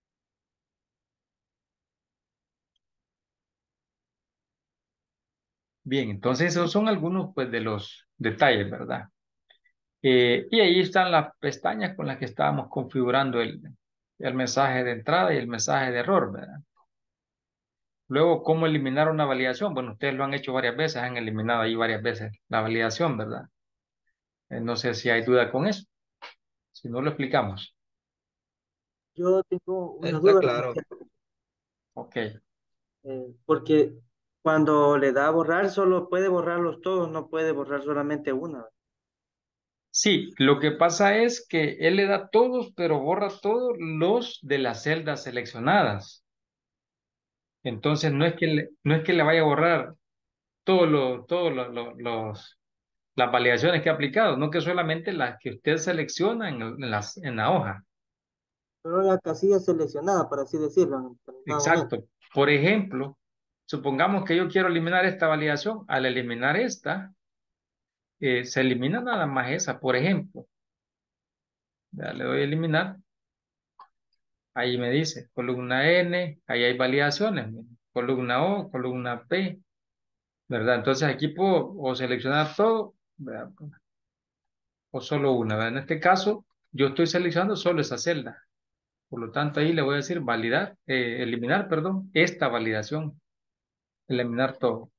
Bien, entonces esos son algunos pues de los detalles, ¿verdad? Y ahí están las pestañas con las que estábamos configurando el mensaje de entrada y el mensaje de error, ¿verdad? Luego, ¿cómo eliminar una validación? Bueno, ustedes lo han hecho varias veces, han eliminado ahí varias veces la validación, ¿verdad? No sé si hay duda con eso, si no lo explicamos. Yo tengo una Está duda, claro. licenciado, Ok. porque cuando le da a borrar, solo puede borrarlos todos, no puede borrar solamente una. Sí, lo que pasa es que él le da todos, pero borra todos los de las celdas seleccionadas. Entonces, no es que le vaya a borrar todos las validaciones que ha aplicado, no que solamente las que usted selecciona en la hoja. Solo la casilla seleccionada, por así decirlo, en determinado momento. Exacto. Por ejemplo, supongamos que yo quiero eliminar esta validación. Al eliminar esta, se elimina nada más esa, por ejemplo. Ya le doy a eliminar. Ahí me dice columna N, ahí hay validaciones. Mire, columna O, columna P, ¿verdad? Entonces aquí puedo o seleccionar todo, ¿verdad? O solo una, ¿verdad? En este caso, yo estoy seleccionando solo esa celda. Por lo tanto, ahí le voy a decir validar, eliminar, perdón, esta validación. Eliminar todo.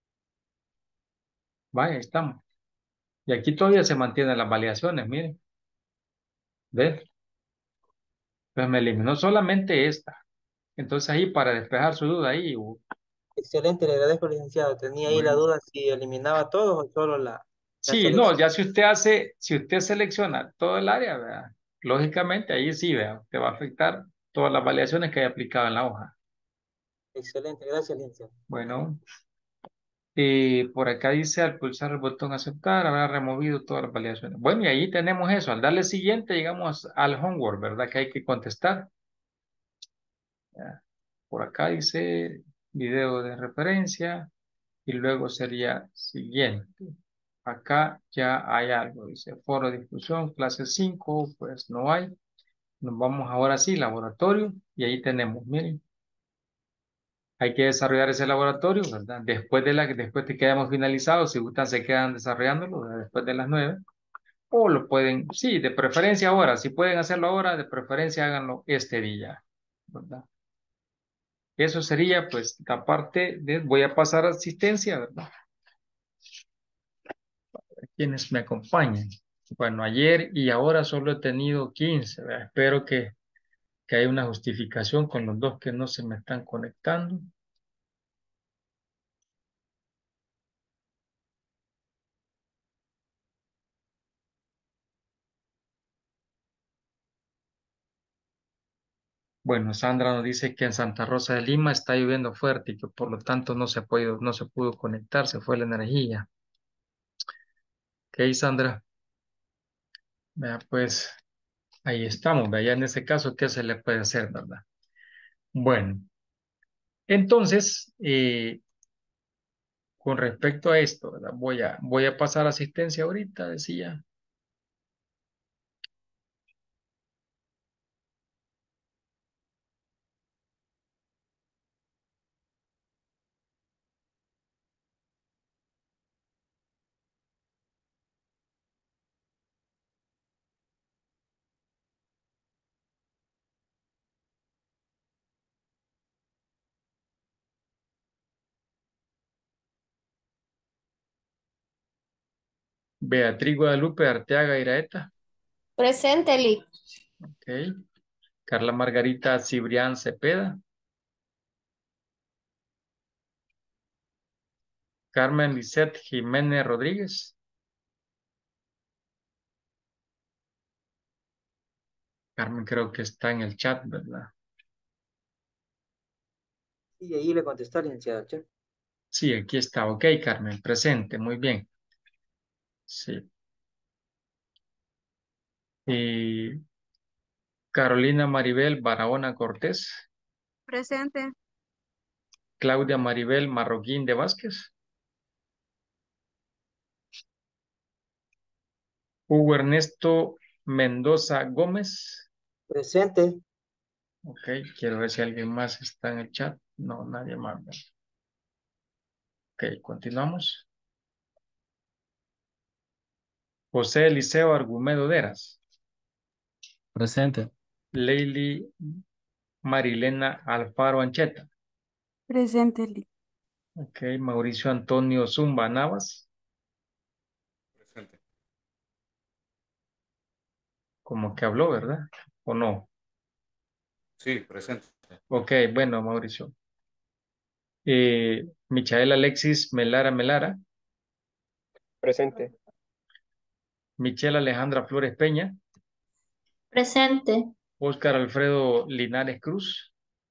Vaya, ahí estamos. Y aquí todavía se mantienen las validaciones, miren. ¿Ves? Pues me eliminó solamente esta. Entonces ahí, para despejar su duda ahí, Excelente, le agradezco, licenciado. Tenía ahí la bueno, duda si eliminaba todos o solo la... la Sí, no, selección. ya si usted selecciona todo el área, ¿verdad? Lógicamente ahí sí, ¿verdad? Te va a afectar todas las validaciones que haya aplicado en la hoja. Excelente, gracias, licenciado. Bueno, por acá dice al pulsar el botón aceptar habrá removido todas las validaciones. Bueno, y ahí tenemos eso. Al darle siguiente, llegamos al homework, ¿verdad? Que hay que contestar. Ya. Por acá dice video de referencia y luego sería siguiente. Acá ya hay algo, dice foro de discusión, clase 5 pues no hay. Nos vamos ahora sí, laboratorio, y ahí tenemos, miren, hay que desarrollar ese laboratorio, ¿verdad? Después de que hayamos finalizado, si gustan se quedan desarrollándolo, ¿verdad? Después de las 9, o lo pueden, sí, de preferencia ahora, si pueden hacerlo ahora, de preferencia háganlo este día, ¿verdad? Eso sería pues la parte de, voy a pasar a asistencia, ¿verdad? Quienes me acompañan. Bueno, ayer y ahora solo he tenido 15, ¿verdad? Espero que haya una justificación con los dos que no se me están conectando. Bueno, Sandra nos dice que en Santa Rosa de Lima está lloviendo fuerte y que por lo tanto no se pudo conectar, se fue la energía. Ok, Sandra. Vea, pues ahí estamos, vea, ya en ese caso, ¿qué se le puede hacer, verdad? Bueno, entonces, con respecto a esto, ¿verdad? Voy a pasar asistencia ahorita, decía. Beatriz Guadalupe Arteaga Iraeta. Presente, Lick. Ok. Carla Margarita Cibrián Cepeda. Carmen Lisette Jiménez Rodríguez. Carmen creo que está en el chat, ¿verdad? Y ahí le contestó, licenciado. Che. Sí, aquí está. Ok, Carmen, presente, muy bien. Sí. Y Carolina Maribel Barahona Cortés. Presente. Claudia Maribel Marroquín de Vázquez. Hugo Ernesto Mendoza Gómez. Presente. Ok, quiero ver si alguien más está en el chat. No, nadie más, ¿verdad? Ok, continuamos. José Eliseo Argumedo Deras. Presente. Leili Marilena Alfaro Ancheta. Presente, Lick. Ok, Mauricio Antonio Zumba Navas. Presente. Como que habló, ¿verdad? ¿O no? Sí, presente. Ok, bueno, Mauricio. Michael Alexis Melara Melara. Presente. Michelle Alejandra Flores Peña. Presente. Óscar Alfredo Linares Cruz.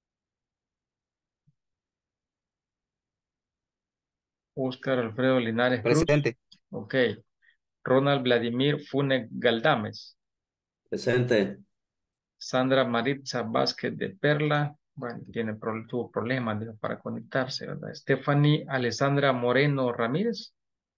Óscar Alfredo Linares Cruz. Presente. Ok. Ronald Vladimir Funes Galdames. Presente. Sandra Maritza Vázquez de Perla. Bueno, tuvo problemas dijo, para conectarse, ¿verdad? Stephanie Alessandra Moreno Ramírez.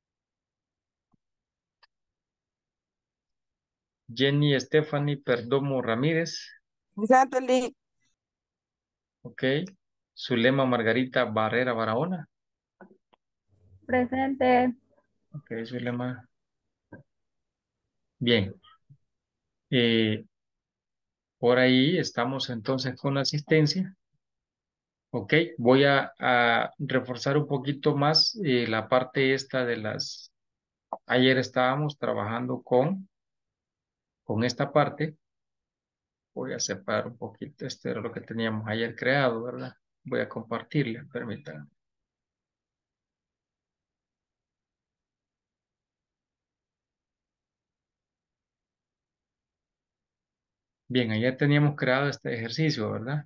Jenny Stephanie Perdomo Ramírez. Presente, Lick. Ok. Zulema Margarita Barrera Barahona. Presente. Ok, Zulema. Bien. Eh, por ahí estamos entonces con la asistencia. Ok, voy a reforzar un poquito más la parte esta de las... Ayer estábamos trabajando con esta parte. Voy a separar un poquito. Este era lo que teníamos ayer creado, ¿verdad? Voy a compartirle, permítanme. Bien, ayer teníamos creado este ejercicio, ¿verdad?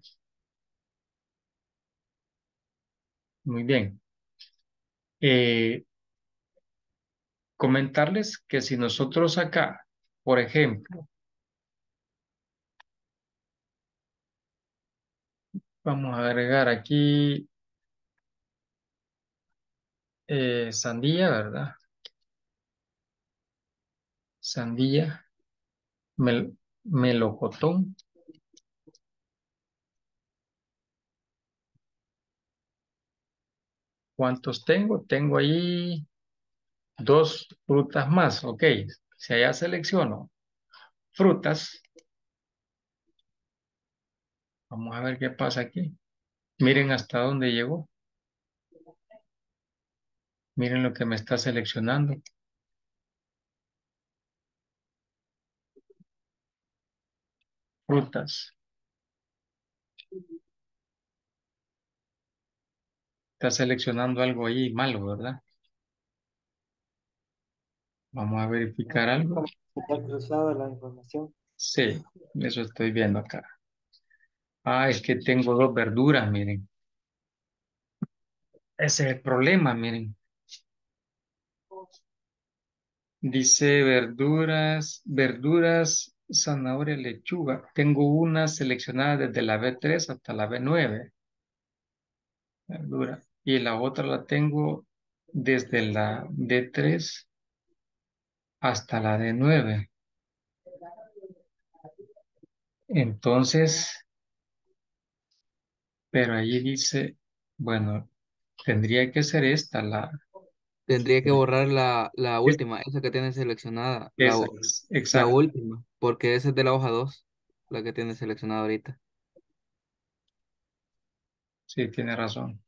Muy bien. Eh, Comentarles que si nosotros acá, por ejemplo, vamos a agregar aquí sandía, ¿verdad? Sandía, melocotón. ¿Cuántos tengo? Tengo ahí dos frutas más, ok. Si allá selecciono frutas, vamos a ver qué pasa aquí. Miren hasta dónde llegó. Miren lo que me está seleccionando. Frutas. Está seleccionando algo ahí malo, ¿verdad? Vamos a verificar algo. Está cruzada la información. Sí, eso estoy viendo acá. Ah, es que tengo dos verduras, miren. Ese es el problema, miren. Dice verduras, verduras, zanahoria, lechuga. Tengo una seleccionada desde la B3 hasta la B9. Verdura. Y la otra la tengo desde la D3 hasta la D9. Entonces, pero allí dice, bueno, tendría que ser esta, Tendría que borrar la es- última, esa que tiene seleccionada, esa, la exacto. última, porque esa es de la hoja 2 la que tiene seleccionada ahorita. Sí, tiene razón.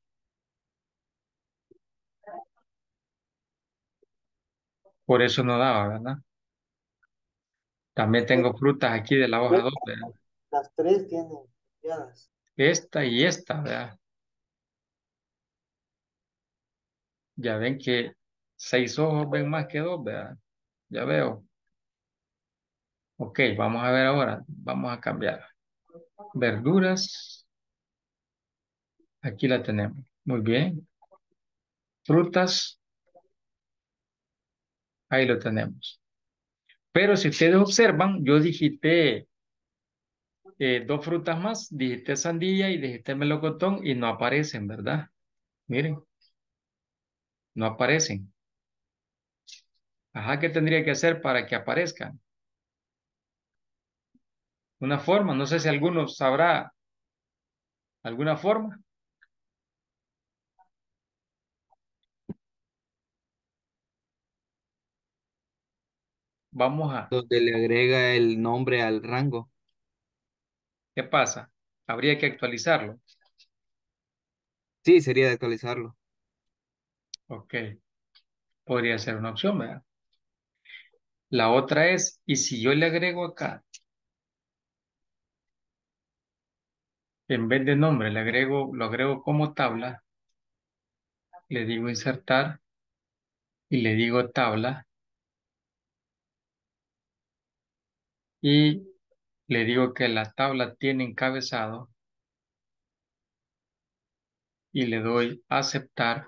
Por eso no daba, ¿verdad? También tengo frutas aquí de la hoja 2, ¿verdad? Las tres tienen copiadas. Esta y esta, ¿verdad? Ya ven que 6 ojos ven más que dos, ¿verdad? Ya veo. Ok, vamos a ver ahora. Vamos a cambiar. Verduras. Aquí la tenemos. Muy bien. Frutas. Ahí lo tenemos. Pero si ustedes observan, yo digité dos frutas más. Digité sandía y digité melocotón y no aparecen, ¿verdad? Miren, no aparecen. Ajá, ¿qué tendría que hacer para que aparezcan? Una forma. No sé si alguno sabrá alguna forma. Vamos a... Donde le agrega el nombre al rango. ¿Qué pasa? Habría que actualizarlo. Sí, sería de actualizarlo. Ok, podría ser una opción, ¿verdad? La otra es, y si yo le agrego acá, en vez de nombre, lo agrego como tabla, le digo insertar y le digo tabla y le digo que la tabla tiene encabezado y le doy aceptar.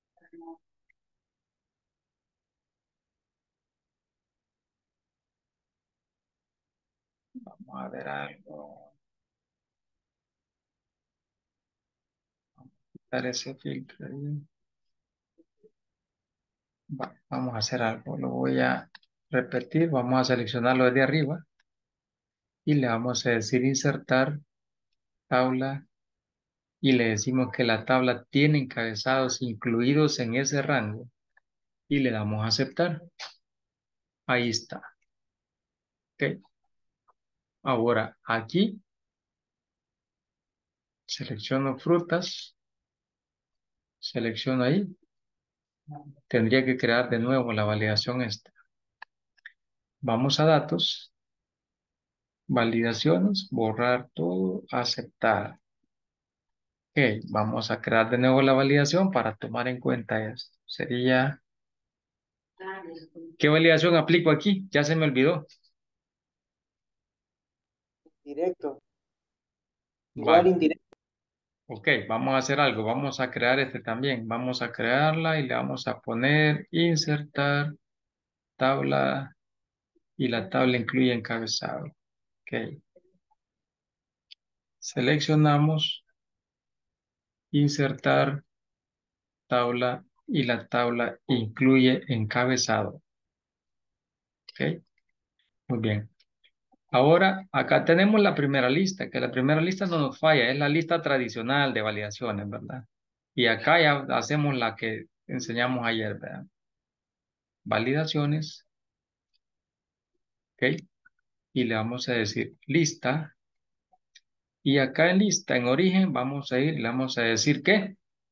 Vamos a ver algo. Dar ese filtro ahí. Vamos a hacer algo. Lo voy a repetir. Vamos a seleccionarlo desde arriba y le vamos a decir insertar tabla y le decimos que la tabla tiene encabezados incluidos en ese rango y le damos a aceptar. Ahí está. Ok. Ahora aquí selecciono frutas, selecciono ahí. Tendría que crear de nuevo la validación esta. Vamos a datos, validaciones, borrar todo, aceptar. Ok, vamos a crear de nuevo la validación para tomar en cuenta esto. Sería, ¿qué validación aplico aquí? Ya se me olvidó. Directo. Igual Vale. indirecto. Ok, vamos a hacer algo. Vamos a crear este también. Vamos a crearla y le vamos a poner insertar tabla y la tabla incluye encabezado. Ok. Seleccionamos insertar tabla y la tabla incluye encabezado. Ok. Muy bien. Ahora, acá tenemos la primera lista, que la primera lista no nos falla, es la lista tradicional de validaciones, ¿verdad? Y acá ya hacemos la que enseñamos ayer, ¿verdad? Validaciones, ¿ok? Y le vamos a decir lista. Y acá en lista, en origen, vamos a ir, le vamos a decir ¿qué?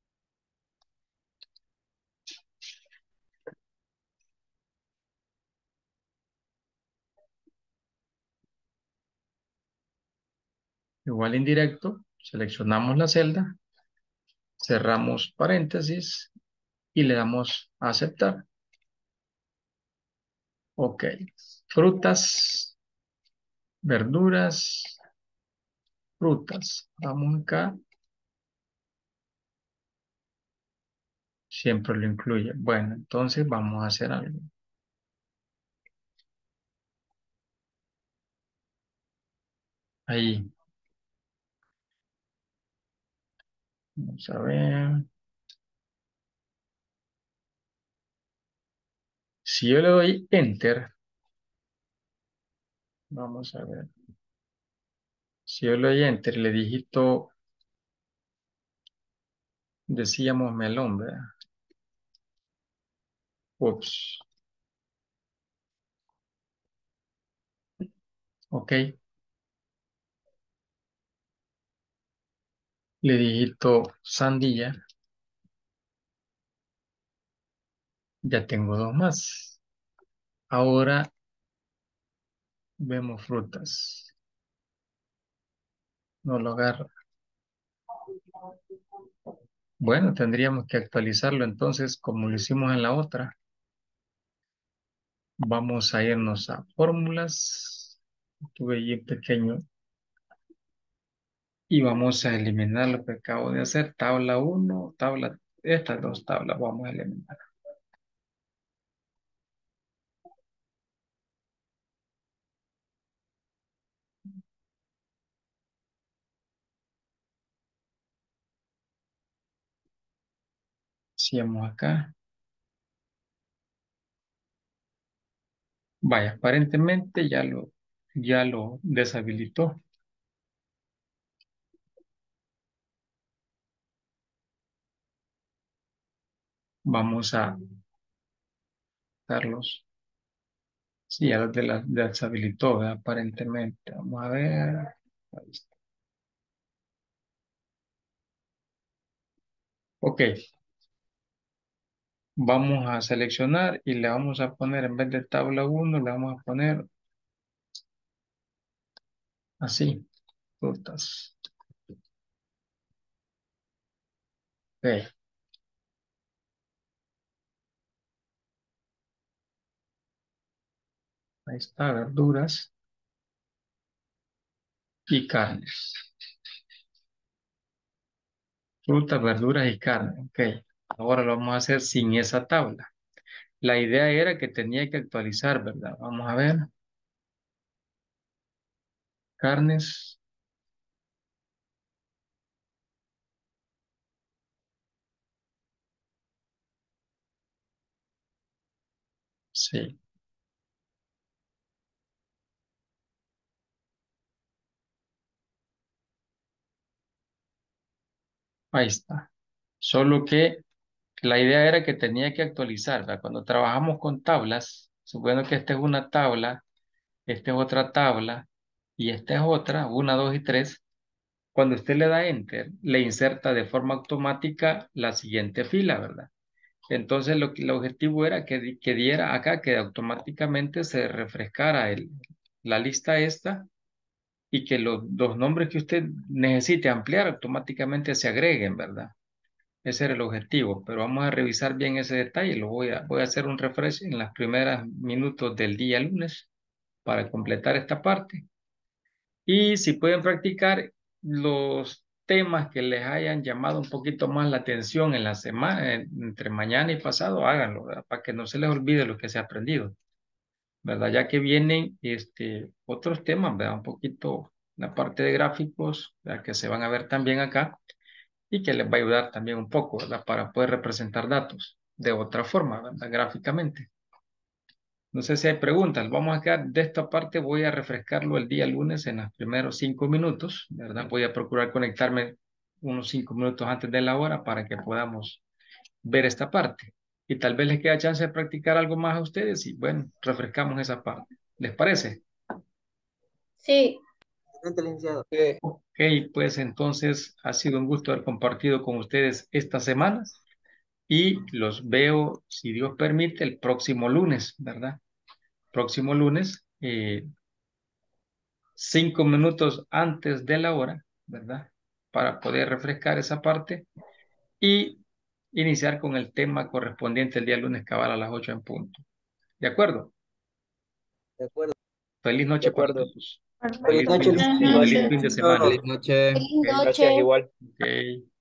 Igual indirecto, seleccionamos la celda, cerramos paréntesis y le damos a aceptar. Ok. Frutas, verduras, frutas. Vamos acá. Siempre lo incluye. Bueno, entonces vamos a hacer algo. Ahí. Vamos a ver. Si yo le doy Enter, vamos a ver. Si yo le doy Enter, le digito, decíamos melón, ¿verdad? Ups. Ok. Le digito sandía. Ya tengo dos más. Ahora vemos frutas. No lo agarra. Bueno, tendríamos que actualizarlo entonces como lo hicimos en la otra. Vamos a irnos a fórmulas. Tuve allí un pequeño. Y vamos a eliminar lo que acabo de hacer. Tabla uno, tabla, estas dos tablas vamos a eliminar. Hacemos acá. Vaya, aparentemente ya lo deshabilitó. Vamos a darlos. Sí, ya los deshabilitó, ¿verdad? Aparentemente. Vamos a ver. Ahí está. Ok. Vamos a seleccionar y le vamos a poner, en vez de tabla uno le vamos a poner así, frutas. Ok. Ahí está, verduras y carnes. Frutas, verduras y carne. Ok. Ahora lo vamos a hacer sin esa tabla. La idea era que tenía que actualizar, ¿verdad? Vamos a ver. Carnes. Sí. Ahí está. Solo que la idea era que tenía que actualizar, ¿verdad? Cuando trabajamos con tablas, suponiendo que esta es una tabla, esta es otra tabla y esta es otra, una, dos y tres. Cuando usted le da Enter, le inserta de forma automática la siguiente fila, ¿verdad? Entonces el objetivo era que diera acá, que automáticamente se refrescara la lista esta y que los nombres que usted necesite ampliar automáticamente se agreguen, ¿verdad? Ese era el objetivo, pero vamos a revisar bien ese detalle. Voy a hacer un refresh en los primeros minutos del día lunes para completar esta parte. Y si pueden practicar los temas que les hayan llamado un poquito más la atención en la semana, entre mañana y pasado, háganlo, ¿verdad? Para que no se les olvide lo que se ha aprendido, ¿verdad? Ya que vienen otros temas, ¿verdad? Un poquito la parte de gráficos, ¿verdad? Que se van a ver también acá y que les va a ayudar también un poco, ¿verdad? Para poder representar datos de otra forma, ¿verdad? Gráficamente. No sé si hay preguntas. Vamos a quedar de esta parte. Voy a refrescarlo el día lunes en los primeros 5 minutos, ¿verdad? Voy a procurar conectarme unos 5 minutos antes de la hora para que podamos ver esta parte. Y tal vez les queda chance de practicar algo más a ustedes y bueno, refrescamos esa parte. ¿Les parece? Sí, Excelente, licenciado. Ok, pues entonces ha sido un gusto haber compartido con ustedes esta semana y los veo, si Dios permite, el próximo lunes, ¿verdad? Próximo lunes, 5 minutos antes de la hora, ¿verdad? Para poder refrescar esa parte y iniciar con el tema correspondiente el día lunes cabal a las 8 en punto. ¿De acuerdo? De acuerdo. Feliz De noche para acuerdo. todos. Feliz Feliz noche, fin de, buenas sí, feliz noches. fin de licenciado. semana. Feliz noche. Feliz Gracias noche. igual. Ok.